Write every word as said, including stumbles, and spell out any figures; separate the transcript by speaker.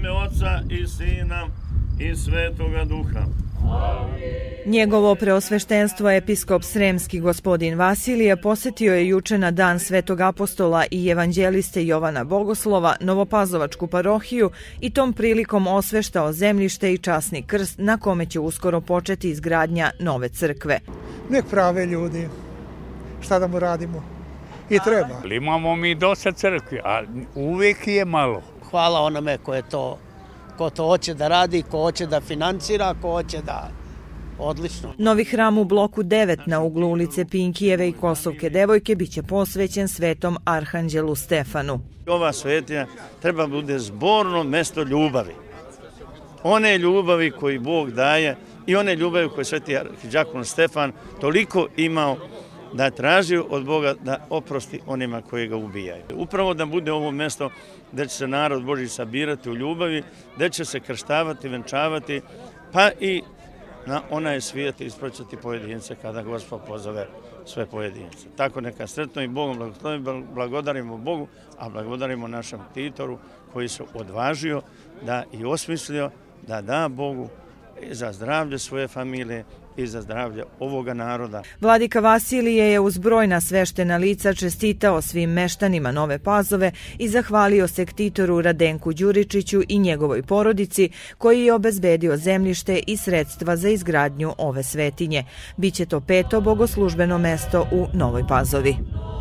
Speaker 1: ime Oca i Sina i Svetoga Duha.
Speaker 2: Njegovo preosveštenstvo episkop Sremski gospodin Vasilije posjetio je juče na dan Svetog apostola i evanđeliste Jovana Bogoslova Novopazovačku parohiju i tom prilikom osveštao zemljište i časni krst na kome će uskoro početi izgradnja nove crkve.
Speaker 3: Nek prave ljudi, šta da mu radimo? I treba.
Speaker 4: Imamo mi dosta crkvi, a uvijek je malo.
Speaker 5: Hvala onome ko je to, ko to hoće da radi, ko hoće da financira, ko hoće da... Odlično.
Speaker 2: Novi hram u bloku devet na uglu ulice Pinkijeve i Kosovke devojke biće posvećen svetom arhanđelu Stefanu.
Speaker 1: Ova svetinja treba bude zborno mesto ljubavi. One ljubavi koji Bog daje i one ljubavi koje sveti arhidžakon Stefan toliko imao da traži od Boga da oprosti onima koji ga ubijaju. Upravo da bude ovo mesto gdje će se narod Božji sabirati u ljubavi, gdje će se krštavati, venčavati, pa i na onaj svijet ispraćati pojedince kada Gospod pozove sve pojedince. Tako neka sretno i Bogom blagodarimo Bogu, a blagodarimo našem Titoru koji se odvažio da i osmislio da da Bogu za zdravlje svoje familije i za zdravlje ovoga naroda.
Speaker 2: Vladika Vasilije je uz brojna sveštena lica čestitao svim meštanima Nove Pazove i zahvalio se ktitoru Radenku Đuričiću i njegovoj porodici koji je obezbedio zemljište i sredstva za izgradnju ove svetinje. Biće to peto bogoslužbeno mesto u Novoj Pazovi.